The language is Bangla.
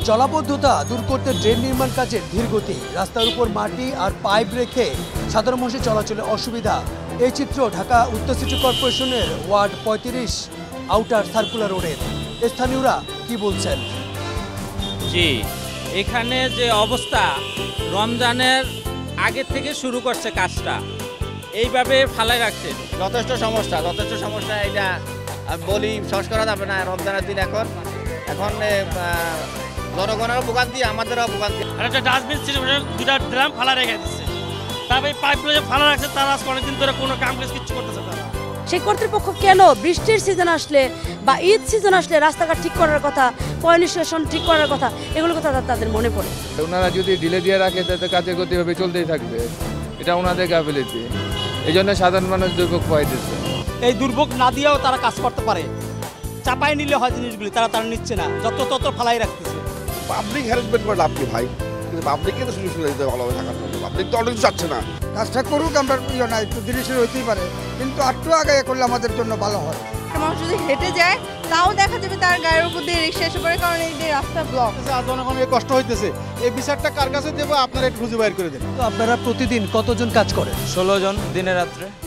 জলাবদ্ধতা দূর করতে ড্রেন নির্মাণ কাজের ধীরগতি, রাস্তার উপর মাটি আর পাইপ রেখে সাধারণ মানুষের চলাচলে অসুবিধা। এই চিত্র ঢাকা উত্তর সিটি কর্পোরেশনের ওয়ার্ড ৩৫ আউটার সার্কুলার রোডের। স্থানীয়রা কি বলছেন? জি, এখানে যে অবস্থা, রমজানের আগে থেকে শুরু করছে কাজটা, এইভাবে ফালাই রাখছে। যথেষ্ট সমস্যা। এটা বলি সহজ করা যাবে না। রমজানের দিন এখন জনগণেরও ভোগান্তি, আমাদেরও ভোগান্তি। আর একটা ডাস্টবিন সিস্টেম, দুটা ড্রাম ফালা রেখে দিচ্ছে। তারপরে পাইপগুলো যে ফালা রাখছে, তারা আজ অনেকদিন ধরে কোনো কাম কাজ কিচ্ছু করতেছে তারা। সেই কর্তৃপক্ষ কেন বৃষ্টির সিজন আসলে বা ঈদ সিজন আসলে রাস্তাঘাট ঠিক করার কথা, পয় নিষ্কাশন ঠিক করার কথা, এগুলো কথা তাদের মনে পড়ে। ওনারা যদি ঢিলে দিয়ে রাখে তাতে কাজের গতি হবে চলতেই থাকবে, এটা ওনাদের গাফিলতি। এই জন্য সাধারণ মানুষ দুর্ভোগ পাইতেছে। এই দুর্ভোগ না দিয়েও তারা কাজ করতে পারে, চাপাই নিলে হয় জিনিসগুলি, তারা নিচ্ছে না, যত তত ফালাই রাখতেছে। পাবলিক হ্যারাসমেন্ট করে লাভ কি ভাই? কিন্তু পাবলিককে তো সুযোগ সুবিধা দিতে ভালোভাবে থাকার জন্য, পাবলিক তো অনেক চাচ্ছে না। কাজটা করুক, আমরা না একটু ধীরে হইতেই পারে, কিন্তু আরটু আগে করলে আমাদের জন্য ভালো হয়। মানুষ যদি হেঁটে যায় তাও দেখা যাবে তার গায়ের উপর দিয়ে রিক্সা এসে পড়ে, কারণ এই যে রাস্তা ব্লক। জনগণের কষ্ট হইতেছে, এই বিচারটা কার কাছে দেবো আপনারা একটু খুঁজে বাইর করে দেন। তো আপনারা প্রতিদিন কতজন কাজ করেন? 16 জন দিনে রাত্রে।